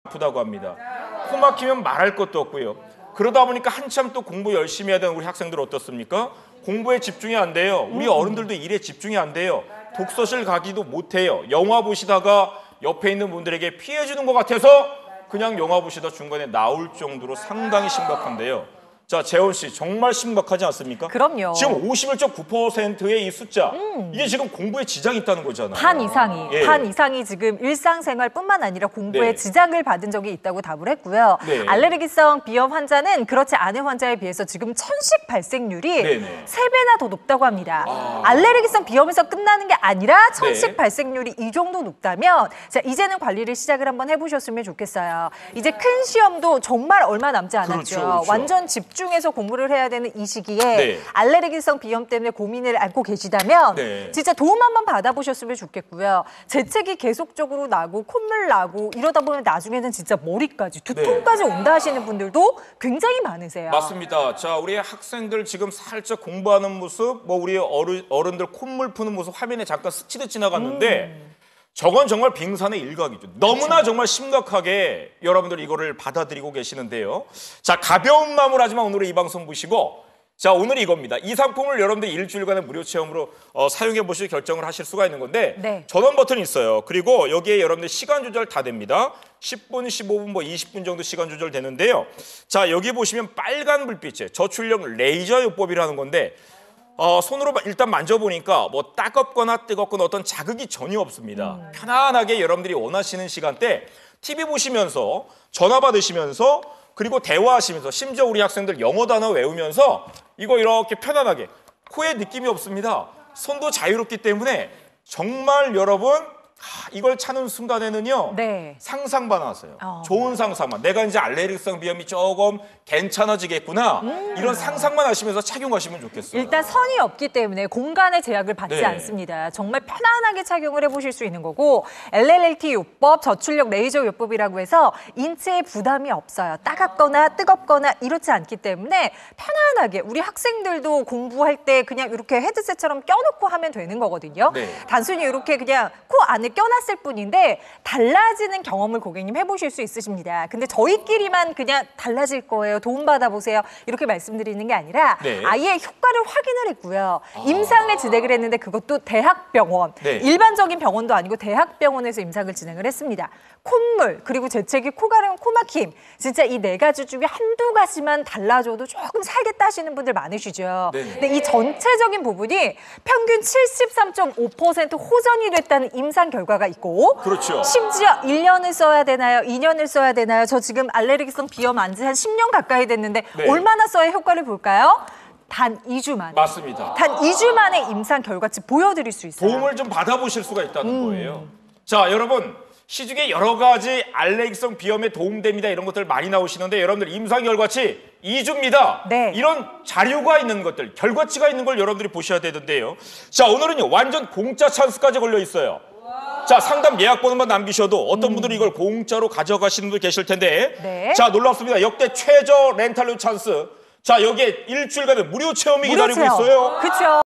아프다고 합니다. 코 막히면 말할 것도 없고요. 그러다 보니까 한참 또 공부 열심히 해야 되는 우리 학생들 어떻습니까? 공부에 집중이 안 돼요. 우리 어른들도 일에 집중이 안 돼요. 독서실 가기도 못해요. 영화 보시다가 옆에 있는 분들에게 피해 주는 것 같아서 그냥 영화 보시다 중간에 나올 정도로 상당히 심각한데요. 자, 재원 씨 정말 심각하지 않습니까? 그럼요. 지금 51.9%의 이 숫자, 이게 지금 공부에 지장이 있다는 거잖아요. 반 이상이 지금 일상생활뿐만 아니라 공부에 네. 지장을 받은 적이 있다고 답을 했고요. 네. 알레르기성 비염 환자는 그렇지 않은 환자에 비해서 지금 천식 발생률이 네네. 3배나 더 높다고 합니다. 알레르기성 비염에서 끝나는 게 아니라 천식 네. 발생률이 이 정도 높다면 자, 이제는 관리를 시작을 한번 해보셨으면 좋겠어요. 이제 큰 시험도 정말 얼마 남지 않았죠. 그렇죠. 완전 집중해서 공부를 해야 되는 이 시기에 네. 알레르기성 비염 때문에 고민을 안고 계시다면 네. 진짜 도움 한번 받아보셨으면 좋겠고요. 재채기 계속적으로 나고 콧물 나고 이러다 보면 나중에는 진짜 머리까지 두통까지 온다 하시는 분들도 굉장히 많으세요. 맞습니다. 자, 우리 학생들 지금 살짝 공부하는 모습, 뭐 우리 어른들 콧물 푸는 모습 화면에 잠깐 스치듯 지나갔는데 저건 정말 빙산의 일각이죠. 너무나 정말 심각하게 여러분들 이거를 받아들이고 계시는데요. 자, 가벼운 마음으로 하지만 오늘의 이 방송 보시고 자, 오늘 이겁니다. 이 상품을 여러분들 일주일간의 무료 체험으로 사용해 보실 결정을 하실 수가 있는 건데 네. 전원 버튼이 있어요. 그리고 여기에 여러분들 시간 조절 다 됩니다. 10분, 15분, 뭐 20분 정도 시간 조절 되는데요. 자, 여기 보시면 빨간 불빛에 저출력 레이저 요법이라는 건데 손으로 일단 만져보니까 뭐 따갑거나 뜨겁거나 어떤 자극이 전혀 없습니다. 편안하게 여러분들이 원하시는 시간대 TV 보시면서 전화 받으시면서 그리고 대화하시면서 심지어 우리 학생들 영어 단어 외우면서 이거 이렇게 편안하게 코에 느낌이 없습니다. 손도 자유롭기 때문에 정말 여러분 이걸 찾는 순간에는요. 네. 상상만 하세요. 좋은 상상만. 내가 이제 알레르기성 비염이 조금 괜찮아지겠구나. 이런 상상만 하시면서 착용하시면 좋겠어요. 일단 선이 없기 때문에 공간의 제약을 받지 네. 않습니다. 정말 편안하게 착용을 해보실 수 있는 거고 LLLT 요법, 저출력 레이저 요법이라고 해서 인체에 부담이 없어요. 따갑거나 뜨겁거나 이렇지 않기 때문에 편안하게 우리 학생들도 공부할 때 그냥 이렇게 헤드셋처럼 껴놓고 하면 되는 거거든요. 네. 단순히 이렇게 그냥 코 안에 껴놨을 뿐인데 달라지는 경험을 고객님 해보실 수 있으십니다. 근데 저희끼리만 그냥 달라질 거예요. 도움받아 보세요. 이렇게 말씀드리는 게 아니라 네. 아예 효과를 확인을 했고요. 임상을 진행을 했는데 그것도 대학병원. 네. 일반적인 병원도 아니고 대학병원에서 임상을 진행을 했습니다. 콧물, 그리고 재채기, 코가름, 코막힘. 진짜 이 4가지 중에 한두 가지만 달라져도 조금 살겠다 하시는 분들 많으시죠. 네. 근데 이 전체적인 부분이 평균 73.5% 호전이 됐다는 임상 결과가 있고 그렇죠. 심지어 1년을 써야 되나요? 2년을 써야 되나요? 저 지금 알레르기성 비염 안 지 한 10년 가까이 됐는데 네. 얼마나 써야 효과를 볼까요? 단 2주 만에. 맞습니다. 단 2주 만에 임상 결과치 보여드릴 수 있어요. 도움을 좀 받아보실 수가 있다는 거예요. 자, 여러분 시중에 여러 가지 알레르기성 비염에 도움됩니다. 이런 것들 많이 나오시는데 여러분들 임상 결과치 2주입니다. 네. 이런 자료가 있는 것들, 결과치가 있는 걸 여러분들이 보셔야 되는데요. 자, 오늘은요 완전 공짜 찬스까지 걸려 있어요. 자, 상담 예약 번호만 남기셔도 어떤 분들이 이걸 공짜로 가져가시는 분들 계실 텐데 네. 자, 놀랍습니다. 역대 최저 렌탈료 찬스. 자, 여기에 일주일간의 무료 체험이 기다리고 있어요. 그렇죠.